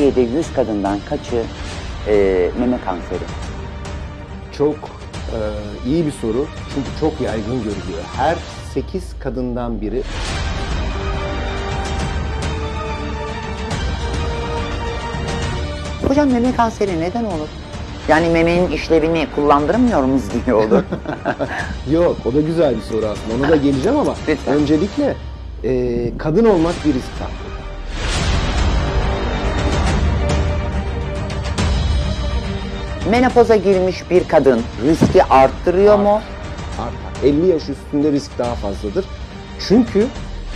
Türkiye'de 100 kadından kaçı meme kanseri? Çok iyi bir soru çünkü çok yaygın görülüyor. Her 8 kadından biri. Hocam meme kanseri neden olur? Yani memenin işlevini kullandırmıyor muyuz diye olur. Yok, o da güzel bir soru aslında. Ona da geleceğim ama Lütfen. öncelikle kadın olmak bir risk faktörü. Menopoza girmiş bir kadın riski arttırıyor mu? Artar. 50 yaş üstünde risk daha fazladır. Çünkü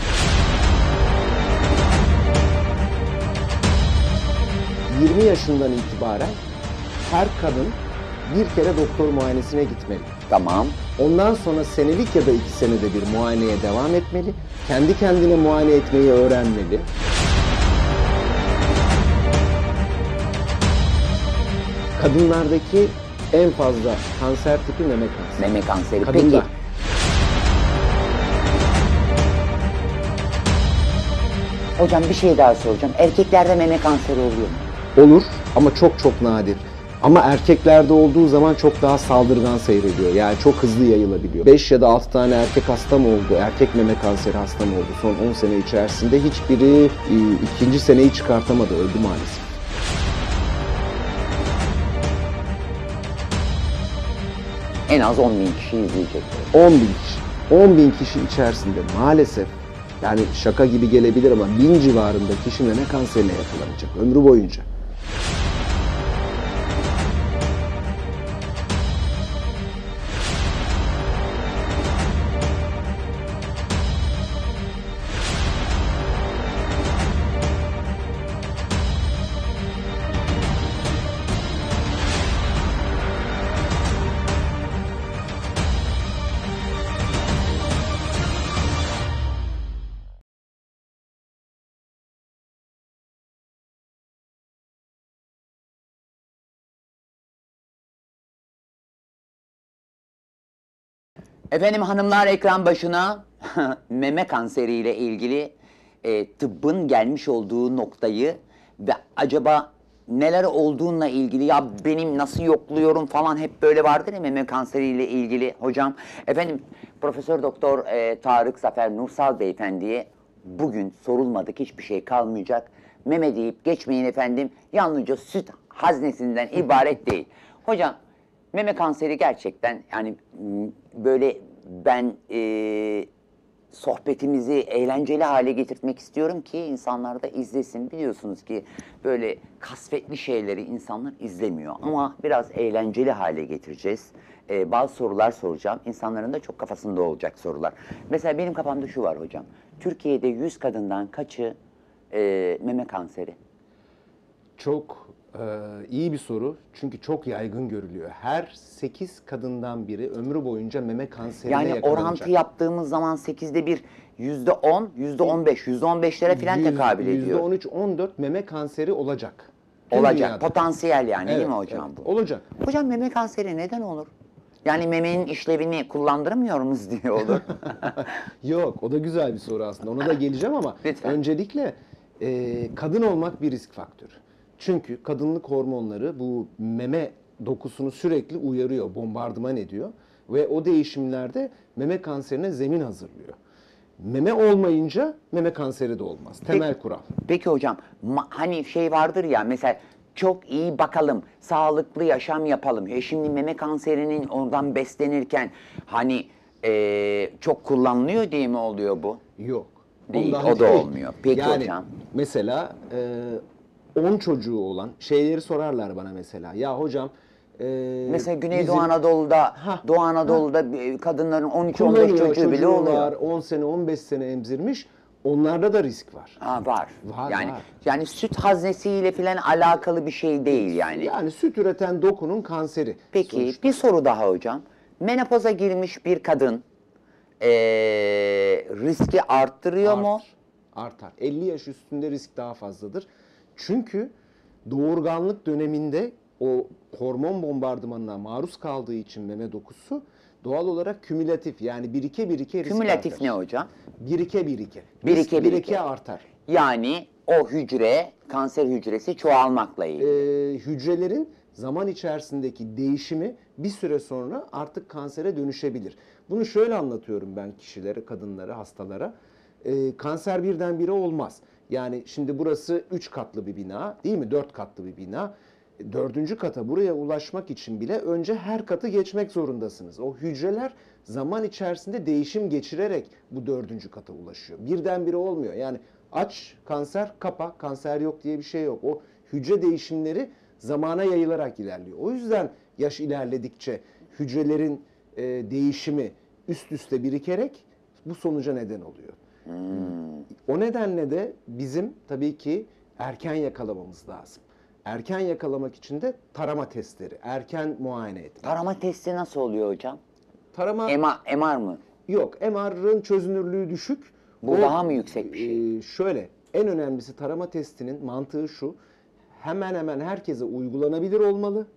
...20 yaşından itibaren her kadın bir kere doktor muayenesine gitmeli. Tamam. Ondan sonra senelik ya da 2 senede bir muayeneye devam etmeli. Kendi kendine muayene etmeyi öğrenmeli. Kadınlardaki en fazla kanser tipi meme kanseri. Meme kanseri. Kadında. Peki. Hocam bir şey daha soracağım. Erkeklerde meme kanseri oluyor mu? Olur ama çok çok nadir. Ama erkeklerde olduğu zaman çok daha saldırgan seyrediyor. Yani çok hızlı yayılabiliyor. 5 ya da 6 tane erkek hastam oldu. Erkek meme kanseri hastam oldu. Son 10 sene içerisinde hiçbiri ikinci seneyi çıkartamadı. Öldü maalesef. En az 10.000 kişi izleyecek. 10.000 kişi. 10.000 kişi içerisinde maalesef, yani şaka gibi gelebilir ama 1000 civarında kişi meme kanserine yakalanacak ömrü boyunca. Efendim hanımlar ekran başına meme kanseriyle ilgili tıbbın gelmiş olduğu noktayı ve acaba neler olduğunla ilgili ya benim nasıl yokluyorum falan hep böyle vardır ya meme kanseriyle ilgili hocam. Efendim Profesör Doktor Tarık Zafer Nursal Beyefendi'ye bugün sorulmadık hiçbir şey kalmayacak. Meme deyip geçmeyin efendim, yalnızca süt haznesinden ibaret değil. Hocam meme kanseri gerçekten yani böyle ben sohbetimizi eğlenceli hale getirtmek istiyorum ki insanlar da izlesin. Biliyorsunuz ki böyle kasvetli şeyleri insanlar izlemiyor ama biraz eğlenceli hale getireceğiz. Bazı sorular soracağım. İnsanların da çok kafasında olacak sorular. Mesela benim kafamda şu var hocam. Türkiye'de 100 kadından kaçı meme kanseri? Çok iyi bir soru çünkü çok yaygın görülüyor. Her 8 kadından biri ömrü boyunca meme kanserine Yani yakalanacak. orantı yaptığımız zaman 8'de bir %10, %15, %15'lere falan tekabül ediyor. %13-14 meme kanseri olacak. Tüm Olacak. dünyada. Potansiyel yani değil Evet, mi hocam evet, bu? olacak. Hocam meme kanseri neden olur? Yani memenin işlevini kullandıramıyor muyuz diye olur. Yok, o da güzel bir soru aslında. Ona da geleceğim ama Lütfen. öncelikle kadın olmak bir risk faktörü. Çünkü kadınlık hormonları bu meme dokusunu sürekli uyarıyor, bombardıman ediyor ve o değişimlerde meme kanserine zemin hazırlıyor. Meme olmayınca meme kanseri de olmaz. Temel kural. Peki hocam hani şey vardır ya mesela çok iyi bakalım, sağlıklı yaşam yapalım. Şimdi meme kanserinin oradan beslenirken hani çok kullanılıyor diye mi oluyor bu? Yok. Değil, Ondan o da olmuyor. Peki yani, hocam. Mesela 10 çocuğu olan şeyleri sorarlar bana mesela. Ya hocam Mesela Güneydoğu bizim Anadolu'da, Hah, Doğu Anadolu'da kadınların 13-15 kullanıyor, çocuğu bile oluyor. var, 10 sene 15 sene emzirmiş. Onlarda da risk var. Ha, var. Var, Yani var. yani süt haznesiyle falan alakalı bir şey değil yani. Yani süt üreten dokunun kanseri. Peki sonuçta. bir soru daha hocam. Menopoza girmiş bir kadın riski arttırıyor mu? Artar. 50 yaş üstünde risk daha fazladır. Çünkü doğurganlık döneminde o hormon bombardımanına maruz kaldığı için meme dokusu doğal olarak kümülatif, yani birike birike risk Kümülatif artar. ne hocam? Birike birike. Birike birike. artar. Yani o hücre, kanser hücresi çoğalmakla ilgili. Hücrelerin zaman içerisindeki değişimi bir süre sonra artık kansere dönüşebilir. Bunu şöyle anlatıyorum ben kişilere, kadınlara, hastalara. Kanser birdenbire olmaz. Yani şimdi burası 3 katlı bir bina, değil mi? 4 katlı bir bina. 4. kata buraya ulaşmak için bile önce her katı geçmek zorundasınız. O hücreler zaman içerisinde değişim geçirerek bu 4. kata ulaşıyor. Birdenbire olmuyor. Yani aç kanser, kapa kanser yok diye bir şey yok. O hücre değişimleri zamana yayılarak ilerliyor. O yüzden yaş ilerledikçe hücrelerin değişimi üst üste birikerek bu sonuca neden oluyor. O nedenle de bizim tabii ki erken yakalamamız lazım. Erken yakalamak için de tarama testleri, erken muayene etmek. Tarama testi nasıl oluyor hocam? Tarama MR mı? yok. MR'ın çözünürlüğü düşük. Bu daha mı yüksek bir şey? Şöyle, en önemlisi tarama testinin mantığı şu. Hemen hemen herkese uygulanabilir olmalı.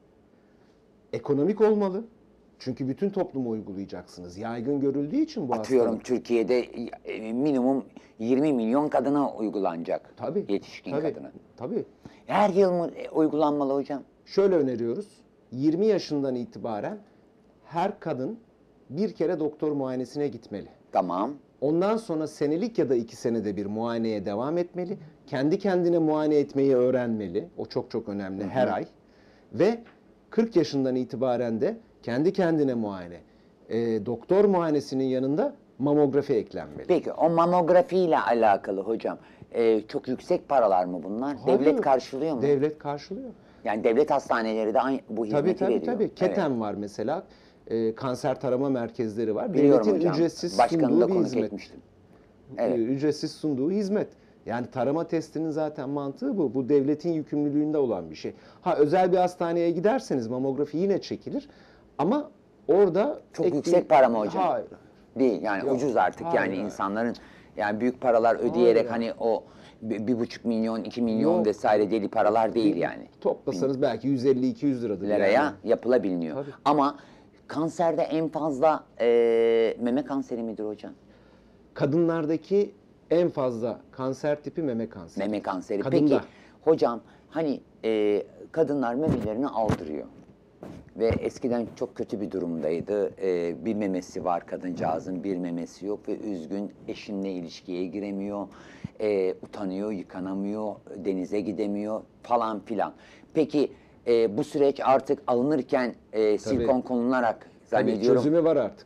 Ekonomik olmalı. Çünkü bütün topluma uygulayacaksınız. Yaygın görüldüğü için bu Atıyorum hastalık. Türkiye'de minimum 20 milyon kadına uygulanacak. Tabii. Yetişkin tabii, kadına. Tabii. Her yıl mı uygulanmalı hocam? Şöyle öneriyoruz. 20 yaşından itibaren her kadın bir kere doktor muayenesine gitmeli. Tamam. Ondan sonra senelik ya da 2 senede bir muayeneye devam etmeli. Kendi kendine muayene etmeyi öğrenmeli. O çok çok önemli her ay. Ve 40 yaşından itibaren de kendi kendine muayene. Doktor muayenesinin yanında mamografi eklenmeli. Peki o mamografi ile alakalı hocam çok yüksek paralar mı bunlar? Hayır, Devlet karşılıyor mu? Devlet karşılıyor. Yani devlet hastaneleri de bu hizmeti Tabii veriyor. tabii. Evet. Keten var mesela. Kanser tarama merkezleri var. Biliyorum Devletin hocam. ücretsiz Başkanı sunduğu da bir konuk hizmet. etmiştim. Evet. Ücretsiz sunduğu hizmet. Yani tarama testinin zaten mantığı bu. Bu devletin yükümlülüğünde olan bir şey. Ha, özel bir hastaneye giderseniz mamografi yine çekilir. Ama orada Çok yüksek para mı hocam? Hayır. Değil yani Yok. ucuz artık Hayır, yani hayır. insanların yani büyük paralar ödeyerek Hayır. hani o 1,5 milyon 2 milyon Yok. vesaire deli paralar değil yani. Toplasanız belki 150-200 liradır. Liraya yani. yapılabiliyor. Tabii. Ama kanserde en fazla meme kanseri midir hocam? Kadınlardaki en fazla kanser tipi meme kanseri. Meme kanseri. Kadında. Peki hocam hani kadınlar memelerini aldırıyor. Ve eskiden çok kötü bir durumdaydı. Bir memesi var kadıncağızın, bir memesi yok ve üzgün, eşinle ilişkiye giremiyor, utanıyor, yıkanamıyor, denize gidemiyor falan filan. Peki bu süreç artık alınırken silikon konularak Tabii zannediyorum çözümü var artık.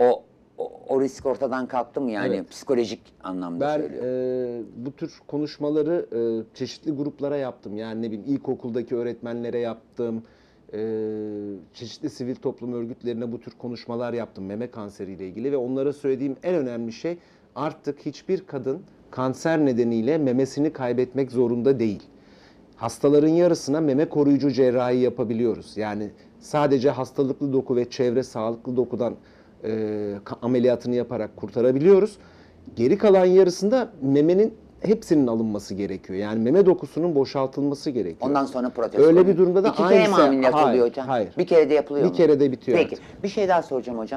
o risk ortadan kalktı mı yani Evet. psikolojik anlamda Ben söylüyorum. bu tür konuşmaları çeşitli gruplara yaptım. Yani ne bileyim ilkokuldaki öğretmenlere yaptım. Çeşitli sivil toplum örgütlerine bu tür konuşmalar yaptım meme kanseriyle ilgili ve onlara söylediğim en önemli şey artık hiçbir kadın kanser nedeniyle memesini kaybetmek zorunda değil. Hastaların yarısına meme koruyucu cerrahi yapabiliyoruz. Yani sadece hastalıklı doku ve çevre sağlıklı dokudan ameliyatını yaparak kurtarabiliyoruz. Geri kalan yarısında memenin hepsinin alınması gerekiyor. Yani meme dokusunun boşaltılması gerekiyor. Ondan sonra protez Öyle konuyor. bir durumda da 2 kere mi aynısı- ameliyat Hayır, oluyor hocam? hayır. Bir kere de yapılıyor Bir mu? kere de bitiyor Peki artık. bir şey daha soracağım hocam.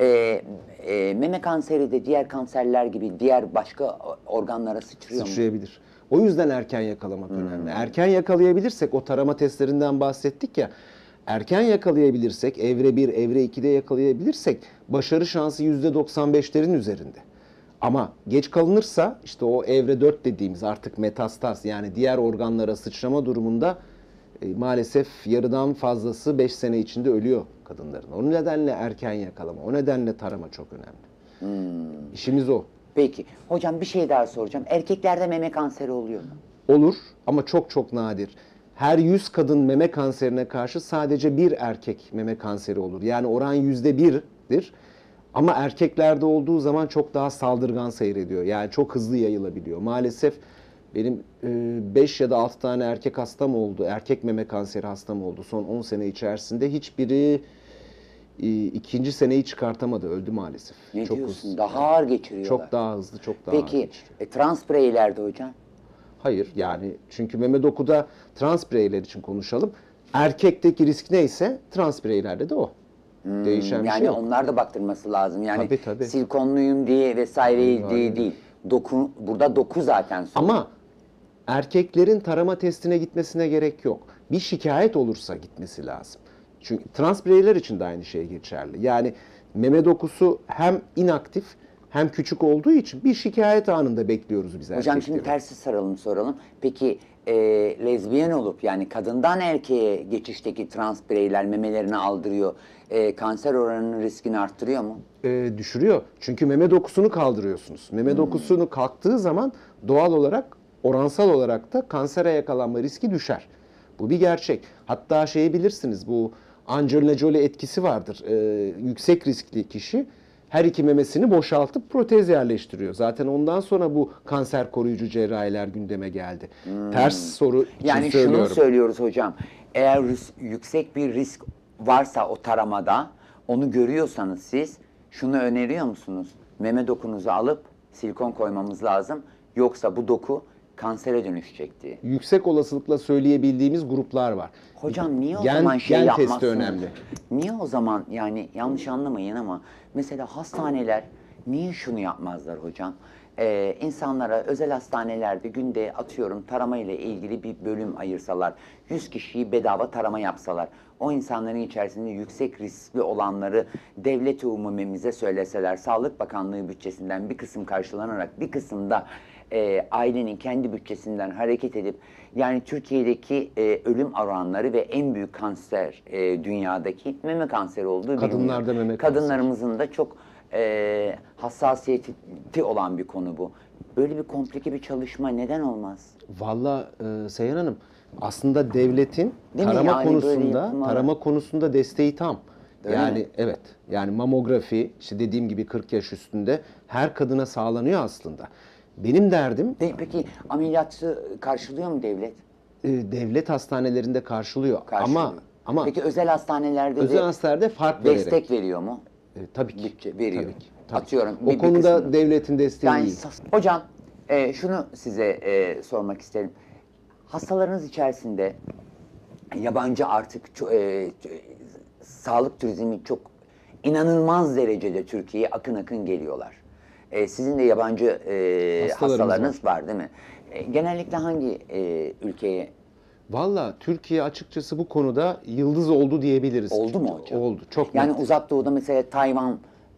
Meme kanseri de diğer kanserler gibi diğer başka organlara sıçrıyor mu? Sıçrayabilir. O yüzden erken yakalamak önemli. Erken yakalayabilirsek, o tarama testlerinden bahsettik ya, erken yakalayabilirsek, evre 1, evre 2'de yakalayabilirsek başarı şansı %95'lerin üzerinde. Ama geç kalınırsa işte o evre 4 dediğimiz artık metastaz yani diğer organlara sıçrama durumunda maalesef yarıdan fazlası 5 sene içinde ölüyor kadınların. O nedenle erken yakalama, o nedenle tarama çok önemli. İşimiz o. Peki hocam bir şey daha soracağım. Erkeklerde meme kanseri oluyor mu? Olur ama çok çok nadir. Her 100 kadın meme kanserine karşı sadece bir erkek meme kanseri olur. Yani oran %1'dir. Ama erkeklerde olduğu zaman çok daha saldırgan seyrediyor. Yani çok hızlı yayılabiliyor. Maalesef benim 5 ya da 6 tane erkek hastam oldu. Erkek meme kanseri hastam oldu. Son 10 sene içerisinde hiçbiri ikinci seneyi çıkartamadı. Öldü maalesef. Ne çok diyorsun? hızlı. Daha ağır geçiriyorlar. Çok daha hızlı, çok daha ağır Peki geçiriyor. trans bireylerde hocam? Hayır yani çünkü meme dokuda trans bireyler için konuşalım. Erkekteki risk neyse trans bireylerde de o. Değişen bir Yani şey yok. onlar da baktırması lazım. Yani Tabii. silikonluyum diye vesaire Hayır, diye hayır. değil. Burada doku zaten sorun. Ama erkeklerin tarama testine gitmesine gerek yok. Bir şikayet olursa gitmesi lazım. Çünkü trans bireyler için de aynı şey geçerli. Yani meme dokusu hem inaktif hem küçük olduğu için bir şikayet anında bekliyoruz biz Hocam şimdi erkekleri. tersi saralım soralım. Peki lezbiyen olup yani kadından erkeğe geçişteki trans bireyler memelerini aldırıyor. Kanser oranının riskini arttırıyor mu? Düşürüyor. Çünkü meme dokusunu kaldırıyorsunuz. Meme dokusunu kalktığı zaman doğal olarak, oransal olarak da kansere yakalanma riski düşer. Bu bir gerçek. Hatta şeyi bilirsiniz, bu Angelina Jolie etkisi vardır. Yüksek riskli kişi her iki memesini boşaltıp protez yerleştiriyor. Zaten ondan sonra bu kanser koruyucu cerrahiler gündeme geldi. Ters soru için Yani söylüyorum. şunu söylüyoruz hocam. Eğer yüksek bir risk varsa o taramada onu görüyorsanız siz şunu öneriyor musunuz? Meme dokunuzu alıp silikon koymamız lazım. Yoksa bu doku kansere dönüşecek diye. Yüksek olasılıkla söyleyebildiğimiz gruplar var. Hocam niye o Gen- zaman şey gen yapmazsınız? testi önemli. Niye o zaman yani yanlış anlamayın ama mesela hastaneler niye şunu yapmazlar hocam? İnsanlara özel hastanelerde günde atıyorum tarama ile ilgili bir bölüm ayırsalar, 100 kişiyi bedava tarama yapsalar, o insanların içerisinde yüksek riskli olanları devlet-i umumimize söyleseler, Sağlık Bakanlığı bütçesinden bir kısım karşılanarak bir kısım da ailenin kendi bütçesinden hareket edip yani Türkiye'deki ölüm oranları ve en büyük kanser dünyadaki meme kanseri olduğu Kadınlarda biliniyor. meme kanseri. Kadınlarımızın da çok hassasiyeti olan bir konu bu. Böyle bir komplike bir çalışma neden olmaz? Valla Seyhan Hanım, aslında devletin Değil mi? tarama Yani böyle konusunda yapılmalı. desteği tam. Öyle Yani mi? evet. Yani mamografi işte dediğim gibi 40 yaş üstünde her kadına sağlanıyor aslında. Benim derdim Peki ameliyatı karşılıyor mu devlet? devlet hastanelerinde karşılıyor. Karşılıyor. Ama Peki özel hastanelerde özel de hastanelerde fark vererek. destek veriyor mu? Tabii ki. Bütçe veriyor. Tabii ki, tabii ki. Atıyorum. O bir konuda kısmını. devletin desteği Yani iyi. hocam şunu size sormak isterim. Hastalarınız içerisinde yabancı artık sağlık turizmi çok inanılmaz derecede Türkiye'ye akın akın geliyorlar. Sizin de yabancı Hastalarımız hastalarınız var değil mi? Genellikle hangi ülkeye Valla Türkiye açıkçası bu konuda yıldız oldu diyebiliriz. oldu mu hocam? Oldu. Çok Yani net. Uzak Doğu'da mesela Tayvan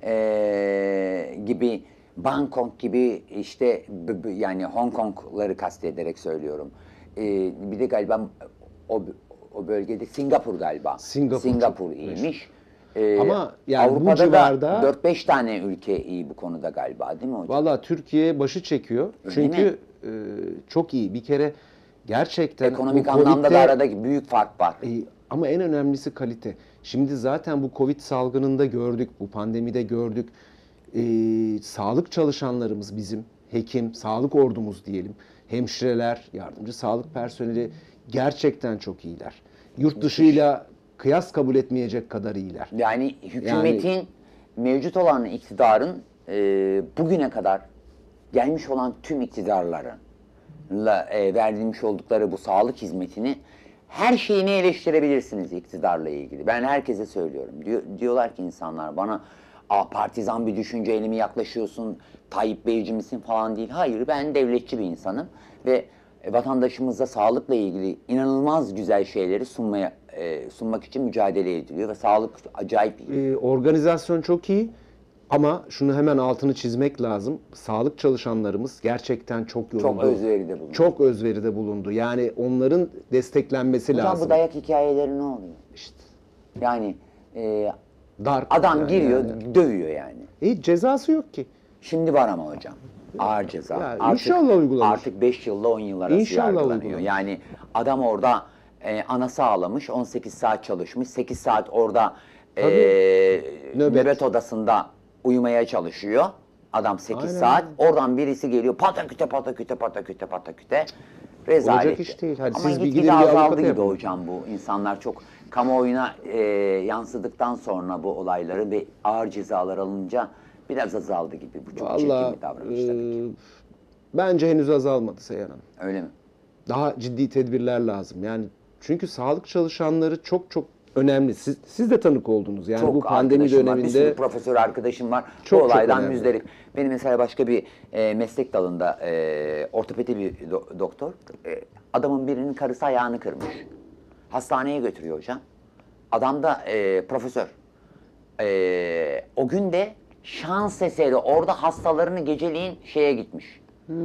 gibi, Bangkok gibi işte yani Hong Kong'ları kastederek söylüyorum. Bir de galiba o bölgede Singapur galiba. Singapur çok iyiymiş. Ama yani bu Avrupa'da civarda- da 4-5 tane ülke iyi bu konuda galiba değil mi hocam? Valla Türkiye başı çekiyor. Öyle Çünkü çok iyi. Bir kere gerçekten Ekonomik bu anlamda da Covid'de- aradaki büyük fark var. Ama en önemlisi kalite. Şimdi zaten bu Covid salgınında gördük, bu pandemide gördük. Sağlık çalışanlarımız bizim, hekim, sağlık ordumuz diyelim, hemşireler, yardımcı sağlık personeli gerçekten çok iyiler. Yurt dışıyla kıyas kabul etmeyecek kadar iyiler. Yani hükümetin mevcut olan iktidarın bugüne kadar gelmiş olan tüm iktidarlarla verilmiş oldukları bu sağlık hizmetini her şeyini eleştirebilirsiniz iktidarla ilgili. Ben herkese söylüyorum. Diyorlar ki insanlar bana partizan bir düşünceyle mi yaklaşıyorsun, Tayyip Beyci misin falan değil. Hayır, ben devletçi bir insanım ve vatandaşımıza sağlıkla ilgili inanılmaz güzel şeyleri sunmak için mücadele ediliyor ve sağlık acayip iyi. Organizasyon çok iyi ama şunu hemen altını çizmek lazım. Sağlık çalışanlarımız gerçekten çok yoruldu. Çok özveride bulundu. Çok özveride bulundu. Yani onların desteklenmesi Hocam lazım. bu dayak hikayeleri ne oluyor? İşte Yani darp adam yani giriyor, yani. dövüyor yani. Cezası yok ki. Şimdi var ama hocam. Ağır ceza. Ya inşallah uygulanır. Artık 5 yılla 10 yıl arası İnşallah yargılanıyor. uygulanır. Yani adam orada anası ağlamış, 18 saat çalışmış, 8 saat orada nöbet odasında uyumaya çalışıyor. Adam 8 Aynen. saat. Oradan birisi geliyor pataküte pataküte pataküte pataküte. Rezalet. Olacak iş değil. Hadi Ama siz bir gitgide gidin bir azaldı avukata gibi yapın. hocam bu. İnsanlar çok kamuoyuna yansıdıktan sonra bu olayları ve ağır cezalar alınca biraz azaldı gibi. Bu çok çirkin Vallahi bir davranış tabii ki. bence henüz azalmadı Seyhan Hanım. Öyle mi? Daha ciddi tedbirler lazım. Yani çünkü sağlık çalışanları çok önemli. Siz de tanık oldunuz. Yani bu pandemi arkadaşım var, bir sürü döneminde profesör arkadaşım var. Çok, Bu olaydan çok önemli. müzdarip. Benim mesela başka bir meslek dalında ortopedi bir doktor. Adamın birinin karısı ayağını kırmış. Hastaneye götürüyor hocam. Adam da profesör. O gün de şans eseri orada hastalarını geceliğin şeye gitmiş.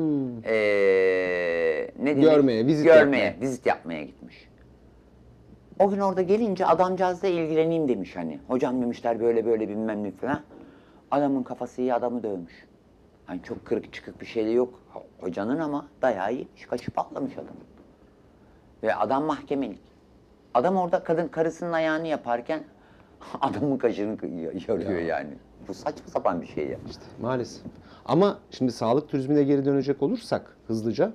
Ne denir? Görmeye, vizit Görmeye, yapmaya. vizit yapmaya gitmiş. O gün orada gelince adamcağızla ilgileneyim demiş hani. Hocam demişler böyle böyle bilmem ne falan. Adamın kafası iyi, adamı dövmüş. Hani çok kırık çıkık bir şey de yok hocanın ama dayağı yemiş, kaçıp patlamış adam. Ve adam mahkemelik. Adam orada kadın karısının ayağını yaparken adamın kaşını yarıyor yani. Bu saçma sapan bir şey ya. maalesef. Ama şimdi sağlık turizmine geri dönecek olursak hızlıca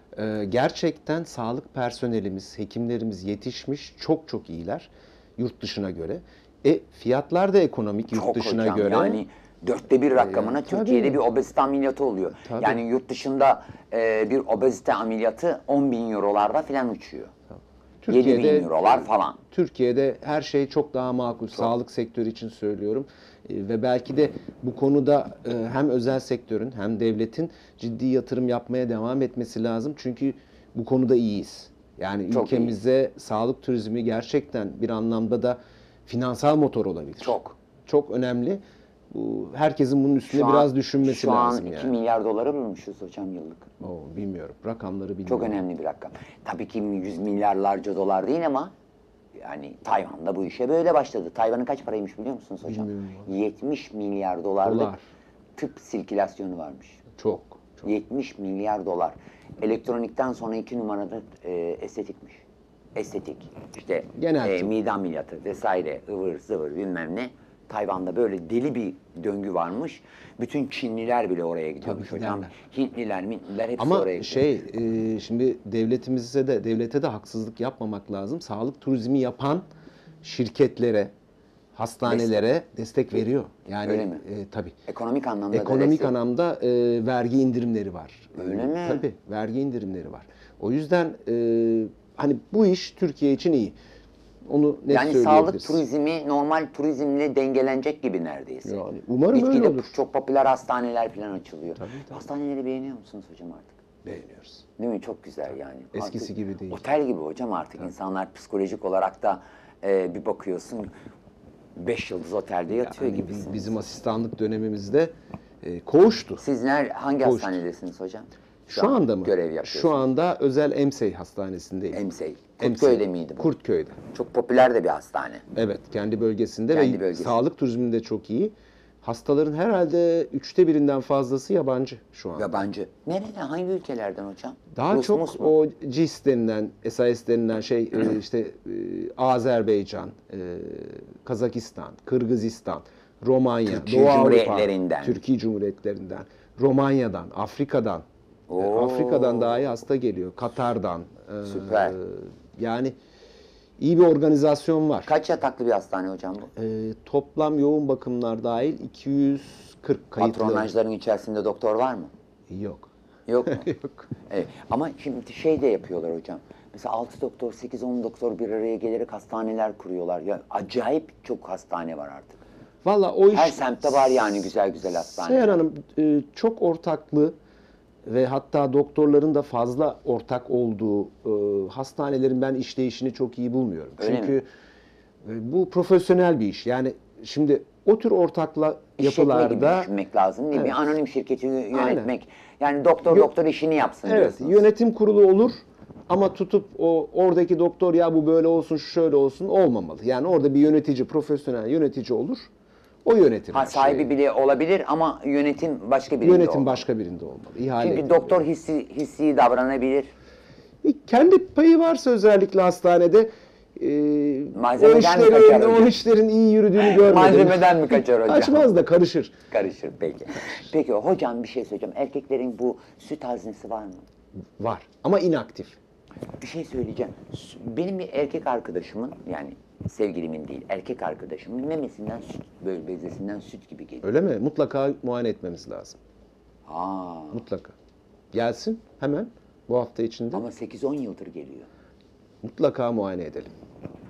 gerçekten sağlık personelimiz, hekimlerimiz yetişmiş, çok çok iyiler yurt dışına göre. Fiyatlar da ekonomik yurt Çok dışına hocam, göre. yani 1/4 rakamına tabii. Türkiye'de bir obezite ameliyatı oluyor. Tabii. Yani yurt dışında bir obezite ameliyatı 10.000 eurolarda falan uçuyor. 7.000 eurolar falan. Türkiye'de her şey çok daha makul. Sağlık sektörü için söylüyorum. Ve belki de bu konuda hem özel sektörün hem devletin ciddi yatırım yapmaya devam etmesi lazım. Çünkü bu konuda iyiyiz. Yani Çok ülkemize sağlık turizmi gerçekten bir anlamda da finansal motor olabilir. Çok. Çok önemli. Bu herkesin bunun üstüne Şu an- biraz düşünmesi lazım Şu an 2 yani. milyar doları bulmuşuz hocam yıllık. Bilmiyorum. Rakamları bilmiyorum. Çok önemli bir rakam. Tabii ki 100 milyarlarca dolar değil ama yani Tayvan'da bu işe böyle başladı. Tayvan'ın kaç paraymış biliyor musunuz hocam? Bilmiyorum. 70 milyar dolarlık Dolar. tıp sirkülasyonu varmış. Çok. 70 milyar dolar. Elektronikten sonra 2 numarada estetikmiş. Estetik. İşte Genel tıp. mide ameliyatı vesaire ıvır zıvır bilmem ne. Tayvan'da böyle deli bir döngü varmış. Bütün Çinliler bile oraya gidiyormuş Tabii hocam. giderler. Hintliler, Mintliler hepsi Ama oraya gidiyor. şimdi devlete de haksızlık yapmamak lazım. Sağlık turizmi yapan şirketlere, hastanelere destek veriyor. Yani Öyle mi? tabii. Ekonomik anlamda da Ekonomik destek. anlamda vergi indirimleri var. Öyle mi? Tabii, vergi indirimleri var. O yüzden hani bu iş Türkiye için iyi. Onu net Yani söyleyebiliriz. sağlık turizmi normal turizmle dengelenecek gibi neredeyse. Yani umarım Gitgide öyle olur. çok popüler hastaneler falan açılıyor. Tabii. Hastaneleri beğeniyor musunuz hocam artık? Beğeniyoruz. Değil mi? Çok güzel yani. Eskisi Artık gibi değil. Otel gibi hocam artık. İnsanlar psikolojik olarak da bir bakıyorsun 5 yıldız otelde yatıyor Yani gibisiniz. bizim asistanlık dönemimizde koğuştu. Siz hangi Koğuştu. hastanedesiniz hocam? Şu anda mı? Görev yapıyorsunuz. Şu anda özel EMSEY Hastanesi'ndeyim. EMSEY. EMSEY. Kurtköy'de miydi bu? Kurtköy'de. Çok popüler de bir hastane. Evet, kendi bölgesinde Kendi ve bölgesi. sağlık turizminde çok iyi. Hastaların herhalde 1/3'ünden fazlası yabancı şu an. Yabancı. Nereden? Hangi ülkelerden hocam? Daha Rus, çok Mus mu? o CIS denilen, SAS denilen şey Azerbaycan, Kazakistan, Kırgızistan, Romanya, Türkiye Doğu Avrupa, Cumhuriyetlerinden. Türkiye Cumhuriyetlerinden, Romanya'dan, Afrika'dan. Oo. Afrika'dan dahi hasta geliyor. Katar'dan. Süper. Yani iyi bir organizasyon var. Kaç yataklı bir hastane hocam bu? Toplam yoğun bakımlar dahil 240 kayıtlı. Patronajların içerisinde doktor var mı? Yok. Yok mu? Yok. Evet. Ama şimdi şey de yapıyorlar hocam. Mesela 6 doktor, 8-10 doktor bir araya gelerek hastaneler kuruyorlar. Ya acayip çok hastane var artık. Valla o iş... Her semtte var yani güzel güzel hastane. Seher Hanım çok ortaklı ve hatta doktorların da fazla ortak olduğu hastanelerin ben işleyişini çok iyi bulmuyorum. Öyle Çünkü bu profesyonel bir iş. Yani şimdi o tür ortakla İşletme gibi yapılarda... düşünmek lazım değil mi? Evet. Bir anonim şirketi yönetmek. Aynen. Yani doktor işini yapsın Evet, diyorsunuz. yönetim kurulu olur ama tutup oradaki doktor ya bu böyle olsun, şu şöyle olsun olmamalı. Yani orada bir yönetici, profesyonel yönetici olur. O yönetir her Sahibi şeyi. bile olabilir ama yönetim başka birinde Yönetim olmalı. başka birinde olmalı. İhale Çünkü ediliyor. doktor hissi davranabilir. Kendi payı varsa özellikle hastanede Malzemeden mi kaçar hocam? o işlerin iyi yürüdüğünü görmedim. Malzemeden mi kaçar hocam? Kaçmaz da karışır. Karışır peki. Peki hocam bir şey söyleyeceğim. Erkeklerin bu süt haznesi var mı? Var ama inaktif. Bir şey söyleyeceğim. Benim bir erkek arkadaşımın yani sevgilimin değil erkek arkadaşımın memesinden süt böyle bezesinden süt gibi geliyor. Öyle mi? Mutlaka muayene etmemiz lazım. Aa, Mutlaka. Gelsin hemen bu hafta içinde. ama 8-10 yıldır geliyor. Mutlaka muayene edelim.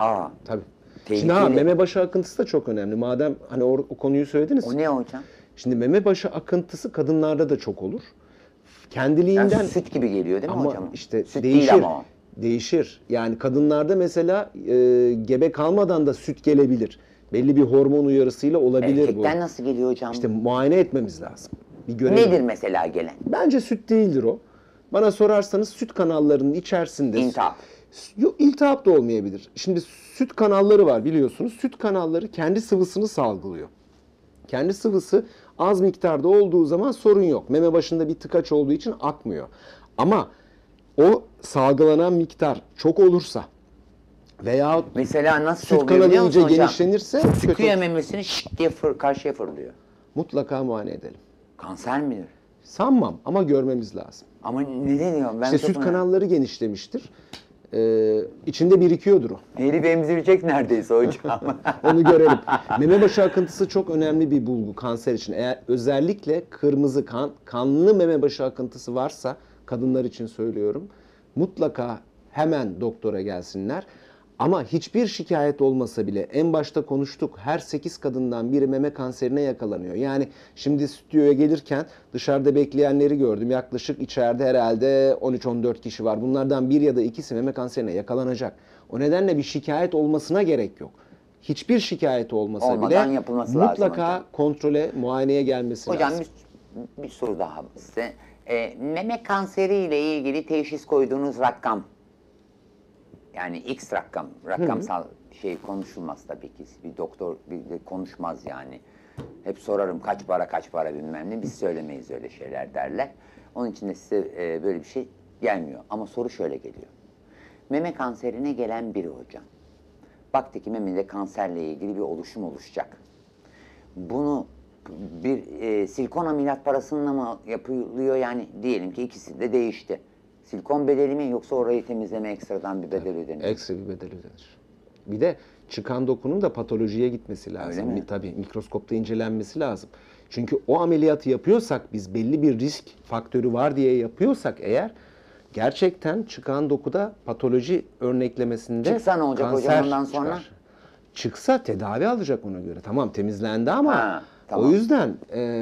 Aa, Tabii. tehlikeli. Şimdi meme başı akıntısı da çok önemli. Madem hani o konuyu söylediniz. O ne hocam? Şimdi meme başı akıntısı kadınlarda da çok olur. Kendiliğinden Yani süt gibi geliyor değil mi ama hocam? işte Süt değişir. değil ama o. Değişir. Yani kadınlarda mesela gebe kalmadan da süt gelebilir. Belli bir hormon uyarısıyla olabilir bu. Erkekten nasıl geliyor hocam? İşte muayene etmemiz lazım. Bir görelim. Nedir mesela gelen? Bence süt değildir o. Bana sorarsanız süt kanallarının içerisinde... İltihap. Yok, iltihap da olmayabilir. Şimdi süt kanalları var biliyorsunuz. Süt kanalları kendi sıvısını salgılıyor. Kendi sıvısı az miktarda olduğu zaman sorun yok. Meme başında bir tıkaç olduğu için akmıyor. Ama o salgılanan miktar çok olursa veya Mesela nasıl süt oluyor kanalı biliyor iyice musun hocam? genişlenirse Sıkıyor kötü. memesini şık diye karşıya fırlıyor. Mutlaka muayene edelim. Kanser midir? Sanmam ama görmemiz lazım. Ama ne diyorum ben İşte çok süt merak- kanalları genişlemiştir. İçinde birikiyordur o. Herif emzirecek neredeyse hocam. Onu görelim. Meme başı akıntısı çok önemli bir bulgu kanser için. Eğer özellikle kırmızı kanlı meme başı akıntısı varsa, kadınlar için söylüyorum, mutlaka hemen doktora gelsinler. Ama hiçbir şikayet olmasa bile en başta konuştuk, her 8 kadından biri meme kanserine yakalanıyor. Yani şimdi stüdyoya gelirken dışarıda bekleyenleri gördüm. Yaklaşık içeride herhalde 13-14 kişi var. Bunlardan bir ya da ikisi meme kanserine yakalanacak. O nedenle bir şikayet olmasına gerek yok. Hiçbir şikayet olmasa Olmadan bile yapılması lazım mutlaka hocam. kontrole, muayeneye gelmesi Hocam lazım. bir soru daha size. Meme kanseri ile ilgili teşhis koyduğunuz rakam, yani X rakam, rakamsal şey konuşulmaz tabii ki. Bir doktor konuşmaz yani. Hep sorarım kaç para bilmem ne, biz söylemeyiz öyle şeyler derler. Onun için de size böyle bir şey gelmiyor. Ama soru şöyle geliyor. Meme kanserine gelen biri hocam. Baktı ki memede kanserle ilgili bir oluşum oluşacak. Bunu bir silikon ameliyat parasıyla mı yapılıyor, yani diyelim ki ikisi de değişti. Silikon bedeli mi yoksa orayı temizleme ekstradan bir bedel ödeniyor? Ekstra bir bedel ödenir. Bir de çıkan dokunun da patolojiye gitmesi lazım. Öyle mi? Tabii mikroskopta incelenmesi lazım. Çünkü o ameliyatı yapıyorsak, biz belli bir risk faktörü var diye yapıyorsak eğer, gerçekten çıkan dokuda patoloji örneklemesinde Çıksa ne olacak hocam kanser ondan sonra? çıkar. Çıksa tedavi alacak ona göre. Tamam, temizlendi ama Ha, tamam. o yüzden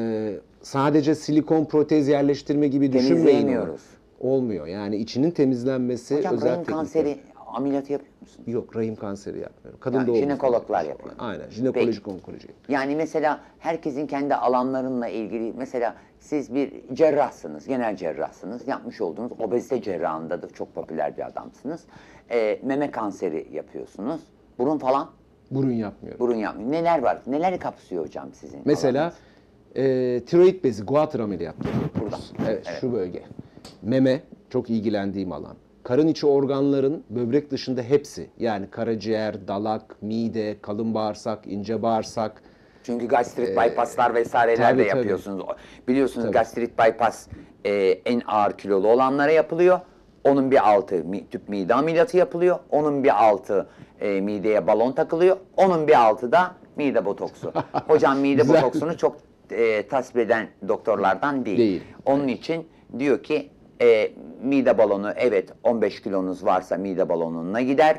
sadece silikon protez yerleştirme gibi düşünmeyin. Temizleyemiyoruz. Olmuyor. Yani içinin temizlenmesi Hocam özel rahim teknikler. kanseri ameliyatı yapıyor musun? Yok, rahim kanseri yapmıyorum. Kadın Yani doğum jinekologlar uzmanı. yapıyor. Aynen, jinekolojik onkoloji. Yani mesela herkesin kendi alanlarıyla ilgili, mesela siz bir cerrahsınız, genel cerrahsınız. Yapmış olduğunuz obezite cerrahında da çok popüler bir adamsınız. Meme kanseri yapıyorsunuz. Burun falan? Burun yapmıyorum. Burun yapmıyor. Neler var? Neleri kapsıyor hocam sizin Mesela alanınız? tiroid bezi, guatr ameliyatı. Burada. Evet, şu bölge. Meme, çok ilgilendiğim alan. Karın içi organların böbrek dışında hepsi, yani karaciğer, dalak, mide, kalın bağırsak, ince bağırsak, Çünkü gastrit bypasslar vesaireler tabii, de tabii. yapıyorsunuz. Biliyorsunuz Tabii. gastrit bypass en ağır kilolu olanlara yapılıyor. Onun bir altı tüp mide ameliyatı yapılıyor. Onun bir altı mideye balon takılıyor. Onun bir altı da mide botoksu. Hocam mide Güzel. botoksunu çok tasvip eden doktorlardan değil. Değil. Onun için diyor ki mide balonu, evet 15 kilonuz varsa mide balonuna gider.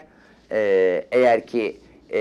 Eğer ki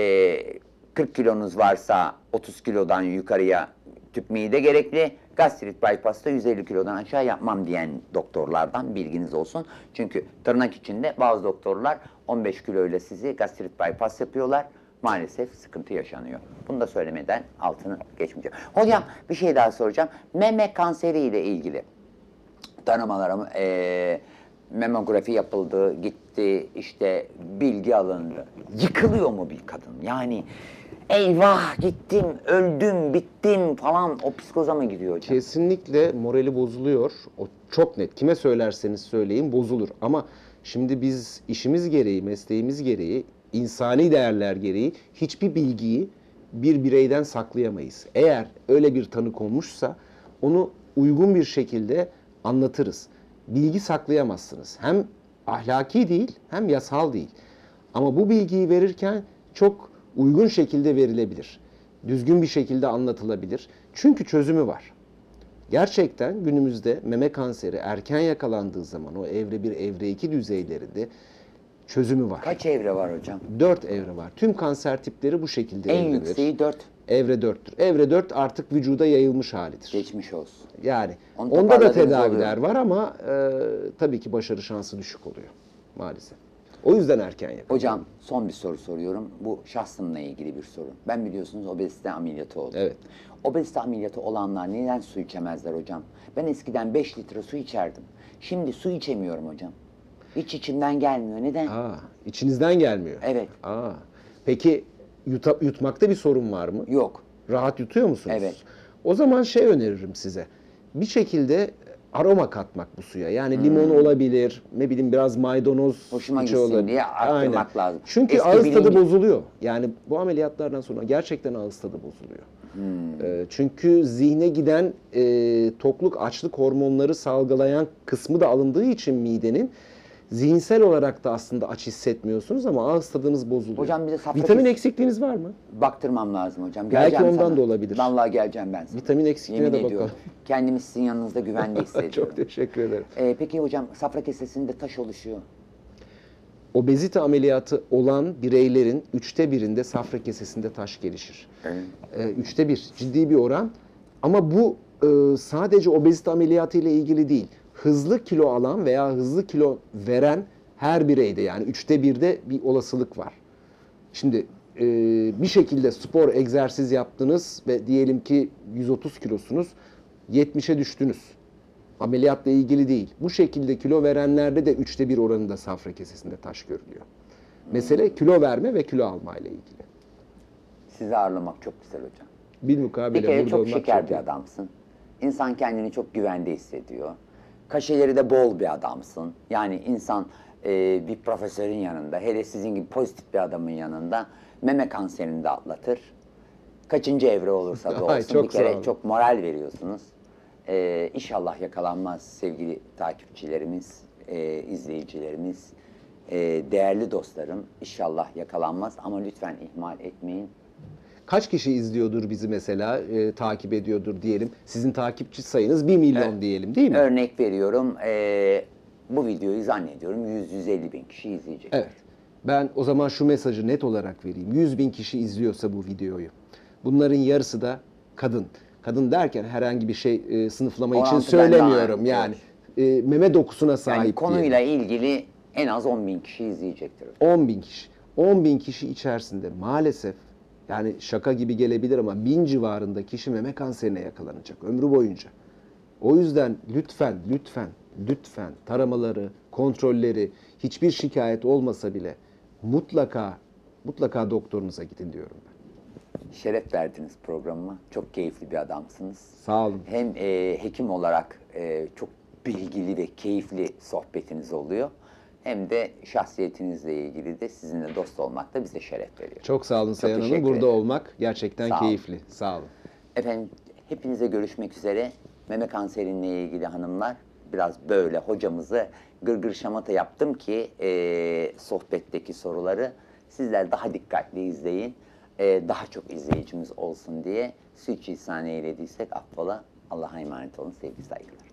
40 kilonuz varsa 30 kilodan yukarıya tüp mide gerekli. Gastrit bypass'ta 150 kilodan aşağı yapmam diyen doktorlardan, bilginiz olsun. Çünkü tırnak içinde bazı doktorlar 15 kiloyla sizi gastrit bypass yapıyorlar. Maalesef sıkıntı yaşanıyor. Bunu da söylemeden altını geçmeyeceğim. Hocam bir şey daha soracağım. Meme kanseri ile ilgili tanımalarım, memografi yapıldı, gitti, işte bilgi alındı. Yıkılıyor mu bir kadın? Yani eyvah gittim, öldüm, bittim falan, o psikoza mı gidiyor hocam? kesinlikle morali bozuluyor. O çok net. Kime söylerseniz söyleyin bozulur. Ama şimdi biz işimiz gereği, mesleğimiz gereği, insani değerler gereği hiçbir bilgiyi bir bireyden saklayamayız. Eğer öyle bir tanı konmuşsa onu uygun bir şekilde anlatırız. Bilgi saklayamazsınız. Hem ahlaki değil hem yasal değil. Ama bu bilgiyi verirken çok uygun şekilde verilebilir. Düzgün bir şekilde anlatılabilir. Çünkü çözümü var. Gerçekten günümüzde meme kanseri erken yakalandığı zaman o evre 1, evre 2 düzeylerinde çözümü var. Kaç evre var hocam? 4 evre var. Tüm kanser tipleri bu şekilde En evrilir. yükseği 4. Evre 4'tür. Evre 4 artık vücuda yayılmış halidir. Geçmiş olsun. Yani Onu onda da toparladığınız tedaviler oluyor. var ama tabii ki başarı şansı düşük oluyor maalesef. O yüzden erken yakalanıyor. Hocam son bir soru soruyorum. Bu şahsımla ilgili bir soru. Ben biliyorsunuz obezite ameliyatı oldum. Evet. Obezite ameliyatı olanlar neden su içemezler hocam? Ben eskiden 5 litre su içerdim. Şimdi su içemiyorum hocam. Hiç içimden gelmiyor. Neden? İçinizden gelmiyor. Evet. Peki yutmakta bir sorun var mı? Yok. Rahat yutuyor musunuz? Evet. O zaman şey öneririm size. Bir şekilde aroma katmak bu suya. Yani limon olabilir, ne bileyim biraz maydanoz Hoşuma içi gitsin olabilir. diye arttırmak lazım. Çünkü Eski ağız tadı bilinci- bozuluyor. Yani bu ameliyatlardan sonra gerçekten ağız tadı bozuluyor. Çünkü zihne giden tokluk, açlık hormonları salgılayan kısmı da alındığı için midenin zihinsel olarak da aslında aç hissetmiyorsunuz ama ağız tadınız bozuluyor. Hocam bir de safra Vitamin kes- eksikliğiniz var mı? Baktırmam lazım hocam. Belki Geleceğim ondan sana. da olabilir. Vallahi geleceğim ben sana. Vitamin eksikliğine Yemin de ediyorum. bakalım. Kendimi sizin yanınızda güvende hissediyorum. Çok teşekkür ederim. Peki hocam safra kesesinde taş oluşuyor. Obezite ameliyatı olan bireylerin 1/3'inde safra kesesinde taş gelişir. 1/3 ciddi bir oran. Ama bu sadece obezite ameliyatı ile ilgili değil. Hızlı kilo alan veya hızlı kilo veren her bireyde yani 1/3'de bir olasılık var. Şimdi bir şekilde spor, egzersiz yaptınız ve diyelim ki 130 kilosunuz, 70'e düştünüz. Ameliyatla ilgili değil. Bu şekilde kilo verenlerde de 1/3 oranında safra kesesinde taş görülüyor. Mesele kilo verme ve kilo alma ile ilgili. Sizi ağırlamak çok güzel hocam. Bir Bilmukabele kere burada çok olmak şeker çok bir iyi. adamsın. İnsan kendini çok güvende hissediyor. Kaşeleri de bol bir adamsın. Yani insan bir profesörün yanında, hele sizin gibi pozitif bir adamın yanında meme kanserini de atlatır. Kaçıncı evre olursa da Ay, olsun çok bir kere sağ olun. çok moral veriyorsunuz. İnşallah yakalanmaz sevgili takipçilerimiz, izleyicilerimiz, değerli dostlarım. İnşallah yakalanmaz ama lütfen ihmal etmeyin. Kaç kişi izliyordur bizi mesela, takip ediyordur diyelim. Sizin takipçi sayınız 1 milyon diyelim değil mi? Örnek veriyorum, bu videoyu zannediyorum 100-150 bin kişi izleyecek. Evet. Ben o zaman şu mesajı net olarak vereyim. 100.000 kişi izliyorsa bu videoyu. Bunların yarısı da kadın. Kadın derken herhangi bir şey sınıflama için Orantı söylemiyorum. bende Yani meme dokusuna sahip Yani diyelim. konuyla ilgili en az 10 bin kişi izleyecektir. 10.000 kişi. 10.000 kişi içerisinde maalesef yani şaka gibi gelebilir ama 1000 civarında kişi meme kanserine yakalanacak ömrü boyunca. O yüzden lütfen, lütfen, lütfen taramaları, kontrolleri hiçbir şikayet olmasa bile mutlaka, mutlaka doktorunuza gidin diyorum ben. Şeref verdiniz programıma. Çok keyifli bir adamsınız. Sağ olun. Hem hekim olarak çok bilgili ve keyifli sohbetiniz oluyor. Hem de şahsiyetinizle ilgili de sizinle dost olmak da bize şeref veriyor. Çok sağ olun Sayın Hanım. teşekkür Burada ederim. olmak gerçekten Sağ olun. keyifli. Sağ olun. Efendim hepinize görüşmek üzere. Meme kanserinle ilgili hanımlar biraz böyle hocamızı gırgır şamata yaptım ki sohbetteki soruları sizler daha dikkatli izleyin. Daha çok izleyicimiz olsun diye suçüstane eylediysek affola. Allah'a emanet olun sevgili saygılar.